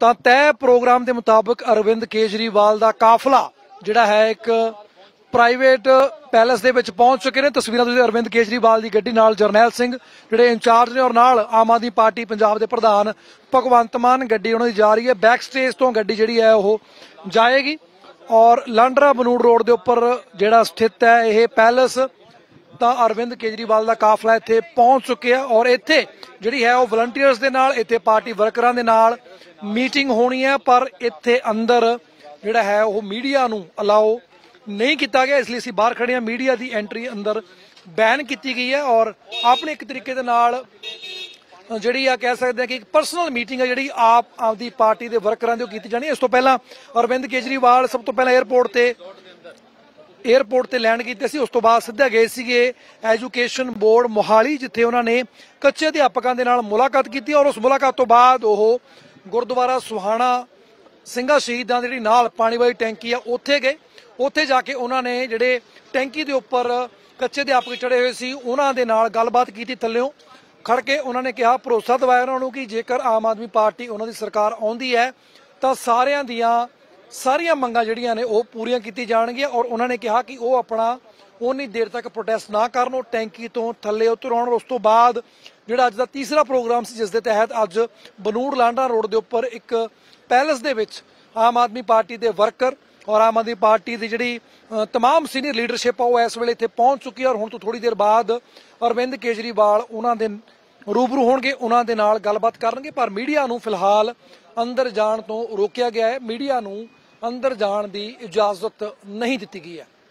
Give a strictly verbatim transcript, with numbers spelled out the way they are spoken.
ਤਾਂ ਤੈਅ ਪ੍ਰੋਗਰਾਮ ਦੇ ਮੁਤਾਬਕ ਅਰਵਿੰਦ ਕੇਜਰੀਵਾਲ ਦਾ ਕਾਫਲਾ ਜਿਹੜਾ ਹੈ ਇੱਕ ਪ੍ਰਾਈਵੇਟ ਪੈਲੇਸ ਦੇ ਵਿੱਚ ਪਹੁੰਚ ਚੁੱਕੇ ਨੇ। ਤਸਵੀਰਾਂ ਤੁਸੀਂ ਅਰਵਿੰਦ ਕੇਜਰੀਵਾਲ ਦੀ ਗੱਡੀ ਨਾਲ ਜਰਨੈਲ ਸਿੰਘ ਜਿਹੜੇ ਇੰਚਾਰਜ ਨੇ ਔਰ ਨਾਲ ਆਮ ਆਦਮੀ ਪਾਰਟੀ ਪੰਜਾਬ ਦੇ ਪ੍ਰਧਾਨ ਭਗਵੰਤ ਮਾਨ ਗੱਡੀ ਉਹਨਾਂ ਦੀ ਜਾ ਰਹੀ ਹੈ। ਬੈਕ ਸਟੇਜ ਤੋਂ ਗੱਡੀ ਜਿਹੜੀ ਹੈ ਉਹ ਜਾਏਗੀ ਔਰ ਲਾਂਡਰਾ ਬਨੂੜ ਰੋਡ ਦੇ ਉੱਪਰ ਜਿਹੜਾ ਸਥਿਤ ਹੈ ਇਹ ਪੈਲੇਸ ਤਾਂ ਅਰਵਿੰਦ ਕੇਜਰੀਵਾਲ ਦਾ ਕਾਫਲਾ ਇੱਥੇ ਪਹੁੰਚ ਚੁੱਕਿਆ ਔਰ ਇੱਥੇ ਜਿਹੜੀ ਹੈ ਉਹ ਵਲੰਟੀਅਰਸ ਦੇ ਨਾਲ ਇੱਥੇ ਪਾਰਟੀ ਵਰਕਰਾਂ ਦੇ ਨਾਲ ਮੀਟਿੰਗ ਹੋਣੀ ਹੈ। ਪਰ ਇੱਥੇ ਅੰਦਰ ਜਿਹੜਾ ਹੈ ਉਹ ਮੀਡੀਆ ਨੂੰ ਅਲਾਓ नहीं किया गया, इसलिए ਅਸੀਂ बाहर खड़े हैं। मीडिया की एंट्री अंदर बैन की गई है और अपने एक तरीके दे नाल ਜਿਹੜੀ ਆ कह सकते हैं कि एक परसनल मीटिंग है जी आप आपकी पार्टी के वर्करां दी की जानी। इस तो पहला अरविंद केजरीवाल सब तो पहला एयरपोर्ट ते एयरपोर्ट ते लैंड कीते सी, उस तो बाद सीधा गए सीगे एजुकेशन बोर्ड मोहाली जिथे उन्होंने कच्चे अध्यापकों के नाल मुलाकात की और उस मुलाकात तो बाद वो गुरुद्वारा सुहाना ਸਿੰਘਾਂ शहीदां दी नाल पानी वाली टैंकी आ उत्थे गए। ਉੱਥੇ ਜਾ ਕੇ ਉਹਨਾਂ ਨੇ ਜਿਹੜੇ ਟੈਂਕੀ ਦੇ ਉੱਪਰ ਕੱਚੇ ਅਧਿਆਪਕ ਚੜੇ ਹੋਏ ਸੀ ਉਹਨਾਂ ਦੇ ਨਾਲ ਗੱਲਬਾਤ ਕੀਤੀ, ਥੱਲਿਓਂ ਖੜ ਕੇ ਉਹਨਾਂ ਨੇ ਕਿਹਾ, ਭਰੋਸਾ ਦਿਵਾਇਆ ਉਹਨਾਂ ਨੂੰ ਕਿ ਜੇਕਰ ਆਮ ਆਦਮੀ ਪਾਰਟੀ ਉਹਨਾਂ ਦੀ ਸਰਕਾਰ ਆਉਂਦੀ ਹੈ ਤਾਂ ਸਾਰਿਆਂ ਦੀਆਂ ਸਾਰੀਆਂ ਮੰਗਾਂ ਜਿਹੜੀਆਂ ਨੇ ਉਹ ਪੂਰੀਆਂ ਕੀਤੀ ਜਾਣਗੀਆਂ ਔਰ ਉਹਨਾਂ ਨੇ ਕਿਹਾ ਕਿ ਉਹ ਆਪਣਾ ਉਨੀ ਦੇਰ ਤੱਕ ਪ੍ਰੋਟੈਸਟ ਨਾ ਕਰਨ, ਉਹ ਟੈਂਕੀ ਤੋਂ ਥੱਲੇ ਉਤਰ ਆਉਣ। ਉਸ ਤੋਂ ਬਾਅਦ ਜਿਹੜਾ ਅੱਜ ਦਾ ਤੀਸਰਾ ਪ੍ਰੋਗਰਾਮ ਸੀ ਜਿਸ ਦੇ ਤਹਿਤ ਅੱਜ ਬਨੂੜ ਲਾਂਡਰਾ ਰੋਡ ਦੇ ਉੱਪਰ ਇੱਕ ਪੈਲੇਸ ਦੇ ਵਿੱਚ ਆਮ ਆਦਮੀ ਪਾਰਟੀ ਦੇ ਵਰਕਰ और आम आदमी पार्टी की जी तमाम सीनियर लीडरशिप है इस वेले इत्थे पहुंच चुकी है और हुण तो थोड़ी देर बाद अरविंद केजरीवाल उन्होंने रूबरू होणगे, उन्होंने नाल गलबात करनगे। पर मीडिया नूं फिलहाल अंदर जाण तो रोकिया गया है, मीडिया नूं अंदर जाण दी इजाजत नहीं दी गई है।